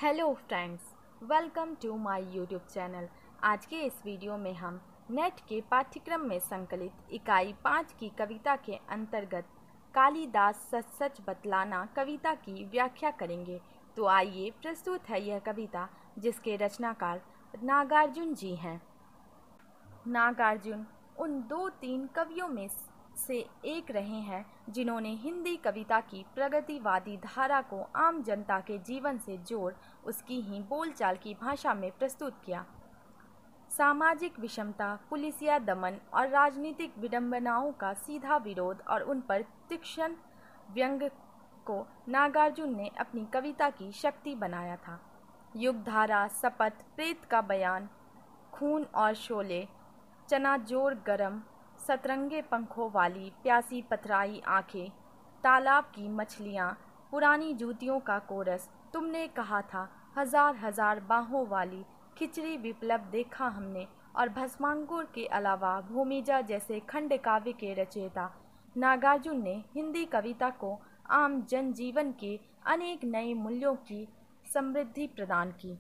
Hello friends, welcome to my YouTube channel. आज के इस वीडियो में हम नेट के पाठ्यक्रम में संकलित इकाई 5 की कविता के अंतर्गत कालिदास सच सच बतलाना कविता की व्याख्या करेंगे। तो आइए, प्रस्तुत है यह कविता जिसके रचनाकार नागार्जुन जी हैं। नागार्जुन उन 2-3 कवियों में से एक रहे हैं जिन्होंने हिंदी कविता की प्रगतिवादी धारा को आम जनता के जीवन से जोड़ उसकी ही बोलचाल की भाषा में प्रस्तुत किया। सामाजिक विषमता, पुलिसिया दमन और राजनीतिक विडंबनाओं का सीधा विरोध और उन पर तीक्ष्ण व्यंग्य को नागार्जुन ने अपनी कविता की शक्ति बनाया था। युगधारा, शपथ, प्रेत का बयान, खून और शोले, चनाजोर गरम, सतरंगे पंखों वाली प्यासी पथराई आंखें, तालाब की मछलियाँ, पुरानी जूतियों का कोरस, तुमने कहा था हजार हजार बाहों वाली, खिचड़ी विप्लव देखा हमने और भस्मांकुर के अलावा भूमिजा जैसे खंड काव्य के रचयिता नागार्जुन ने हिंदी कविता को आम जनजीवन के अनेक नए मूल्यों की समृद्धि प्रदान की।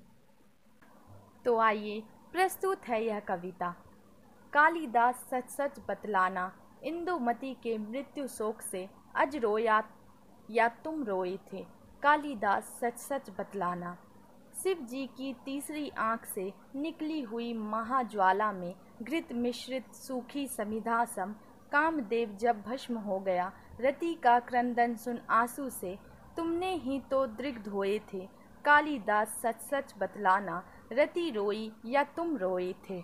तो आइए, प्रस्तुत है यह कविता। कालिदास सच सच बतलाना, इंदुमती के मृत्यु शोक से अज रोया या तुम रोए थे। कालिदास सच सच बतलाना। शिव जी की तीसरी आंख से निकली हुई महाज्वाला में घृत मिश्रित सूखी समिधा सम कामदेव जब भस्म हो गया, रति का क्रंदन सुन आंसू से तुमने ही तो दृग्ध होए थे। कालिदास सच सच बतलाना, रति रोई या तुम रोए थे।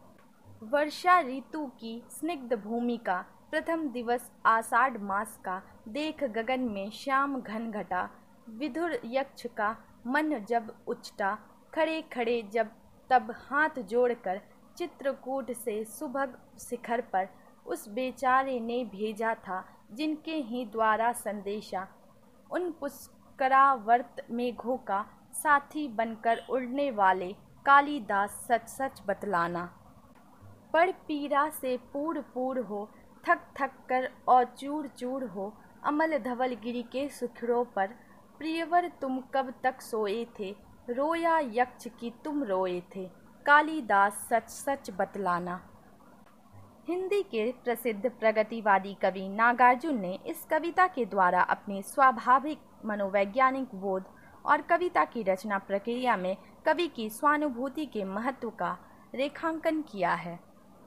वर्षा ऋतु की स्निग्ध भूमिका, प्रथम दिवस आषाढ़ मास का, देख गगन में श्याम घन घटा, विधुर यक्ष का मन जब उचटा, खड़े खड़े जब तब हाथ जोड़कर चित्रकूट से सुभग शिखर पर उस बेचारे ने भेजा था जिनके ही द्वारा संदेशा, उन पुष्करावर्त मेघों का साथी बनकर उड़ने वाले। कालिदास सच सच बतलाना। पर पीरा से पूर पूर हो, थक थक कर और चूर चूर हो, अमल धवल गिरी के शिखरों पर, प्रियवर तुम कब तक सोए थे, रोया यक्ष की तुम रोए थे। कालिदास सच सच बतलाना। हिंदी के प्रसिद्ध प्रगतिवादी कवि नागार्जुन ने इस कविता के द्वारा अपने स्वाभाविक मनोवैज्ञानिक बोध और कविता की रचना प्रक्रिया में कवि की स्वानुभूति के महत्व का रेखांकन किया है।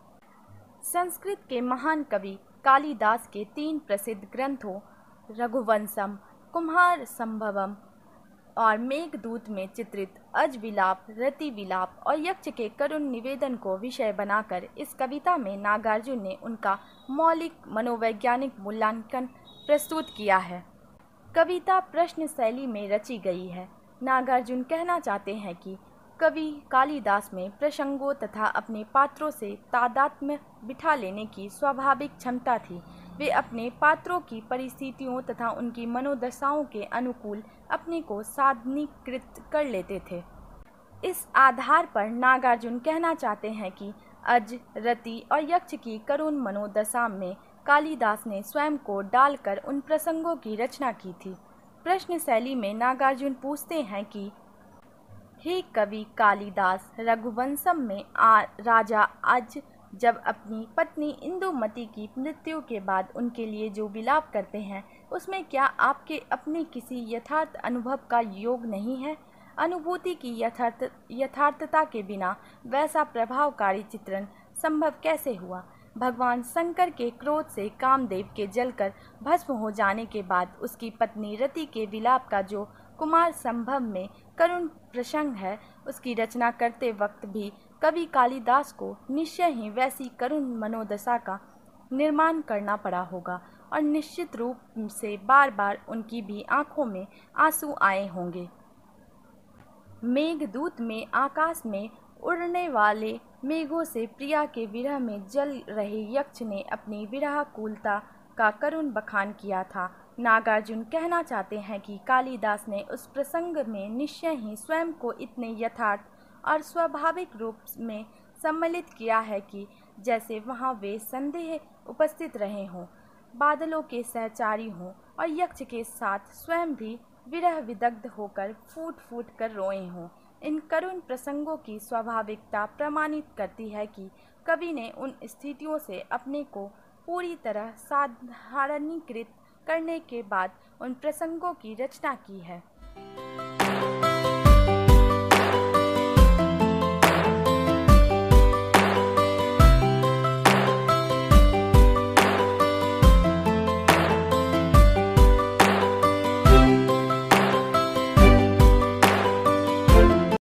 संस्कृत के महान कवि कालिदास के 3 प्रसिद्ध ग्रंथों रघुवंशम, कुमार संभवम और मेघदूत में चित्रित अज विलाप, रति विलाप और यक्ष के करुण निवेदन को विषय बनाकर इस कविता में नागार्जुन ने उनका मौलिक मनोवैज्ञानिक मूल्यांकन प्रस्तुत किया है। कविता प्रश्न शैली में रची गई है। नागार्जुन कहना चाहते हैं कि कवि कालिदास में प्रसंगों तथा अपने पात्रों से तादात्म्य बिठा लेने की स्वाभाविक क्षमता थी। वे अपने पात्रों की परिस्थितियों तथा उनकी मनोदशाओं के अनुकूल अपने को साधनीकृत कर लेते थे। इस आधार पर नागार्जुन कहना चाहते हैं कि अज, रति और यक्ष की करुण मनोदशा में कालिदास ने स्वयं को डालकर उन प्रसंगों की रचना की थी। प्रश्न शैली में नागार्जुन पूछते हैं कि हे कवि कालिदास, रघुवंशम में राजा अज जब अपनी पत्नी इंदुमती की मृत्यु के बाद उनके लिए जो विलाप करते हैं, उसमें क्या आपके अपने किसी यथार्थ अनुभव का योग नहीं है? अनुभूति की यथार्थता के बिना वैसा प्रभावकारी चित्रण संभव कैसे हुआ? भगवान शंकर के क्रोध से कामदेव के जलकर भस्म हो जाने के बाद उसकी पत्नी रति के विलाप का जो कुमार संभव में करुण प्रसंग है, उसकी रचना करते वक्त भी कवि कालिदास को निश्चय ही वैसी करुण मनोदशा का निर्माण करना पड़ा होगा और निश्चित रूप से बार बार उनकी भी आंखों में आंसू आए होंगे। मेघदूत में आकाश में उड़ने वाले मेघों से प्रिया के विरह में जल रहे यक्ष ने अपनी विरहकुलता का करुण बखान किया था। नागार्जुन कहना चाहते हैं कि कालिदास ने उस प्रसंग में निश्चय ही स्वयं को इतने यथार्थ और स्वाभाविक रूप में सम्मिलित किया है कि जैसे वहाँ वे संदेह उपस्थित रहे हों, बादलों के सहचारी हों और यक्ष के साथ स्वयं भी विरह विदग्ध होकर फूट फूट कर रोए हों। इन करुण प्रसंगों की स्वाभाविकता प्रमाणित करती है कि कवि ने उन स्थितियों से अपने को पूरी तरह साधारणीकृत करने के बाद उन प्रसंगों की रचना की है।